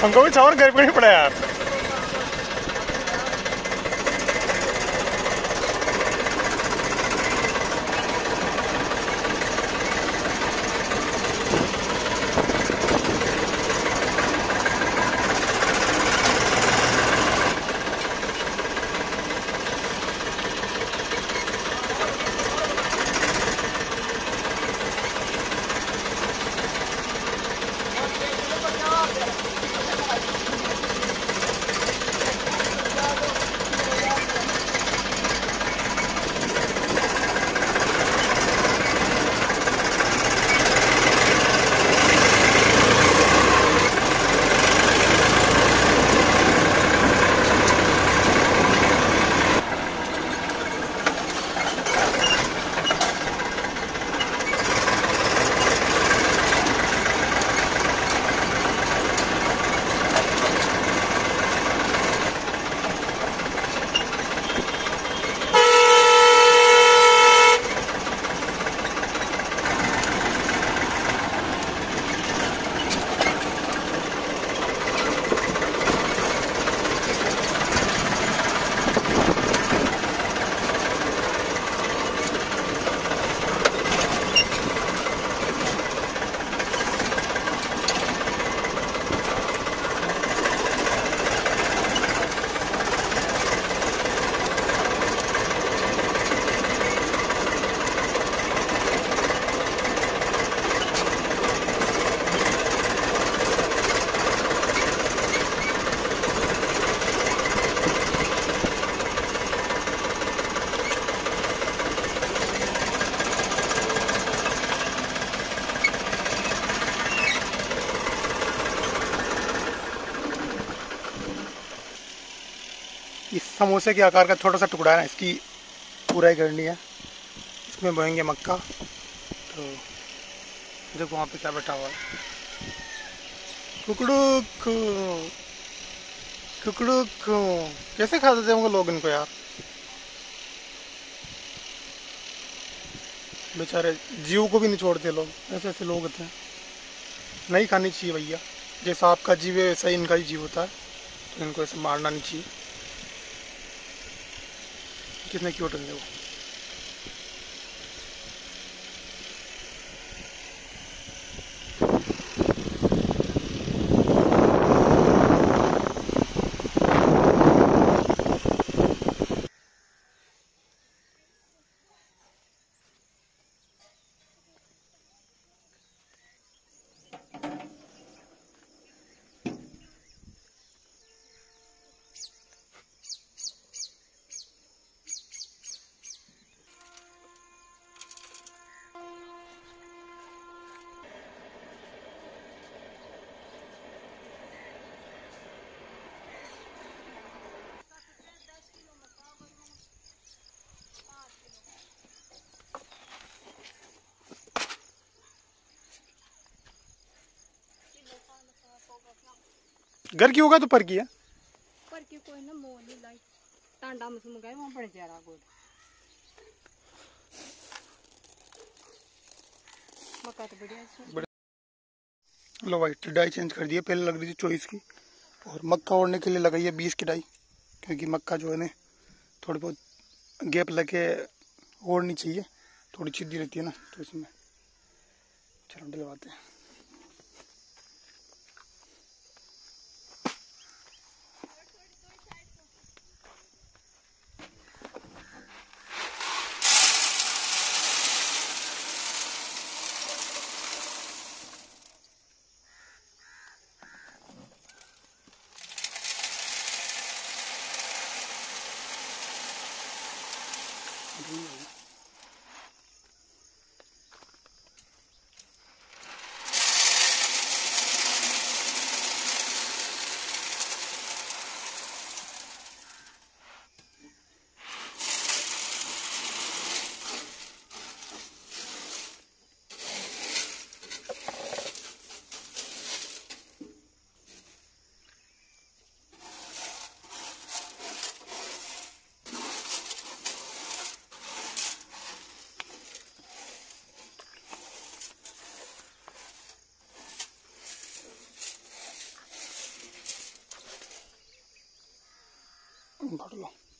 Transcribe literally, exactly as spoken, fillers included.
हमको भी चावल घर पे नहीं पड़ा यार। इस समोसे के आकार का छोटा सा टुकड़ा है ना, इसकी पूराई करनी है। इसमें बोएंगे मक्का। तो देखो वहाँ पे क्या बैठा हुआ है, कुकड़ुक कुकड़ुक। कैसे खा देते होंगे लोग इनको यार, बेचारे जीव को भी नहीं छोड़ते लोग। ऐसे ऐसे लोग होते हैं, नहीं खानी चाहिए भैया। जैसा आपका जीव है वैसा ही इनका ही जीव होता है, तो इनको ऐसे मारना नहीं चाहिए। कितने क्यूट हैं वो। घर की होगा तो पर की है, पर की कोई ना मोल नहीं लाई टांडा मसम गए वहां पड़े जरा गोल मक्का तो बढ़िया। लो भाई डाई चेंज कर दिया। पहले लग रही थी चौबीस की, और मक्का ओढ़ने के लिए लगाई है बीस की डाई, क्योंकि मक्का जो है ना थोड़ी बहुत गैप लगे ओढ़नी चाहिए, थोड़ी सीधी रहती है ना, तो इसमें चलो डलवाते हैं। मशीन फाड़ लो।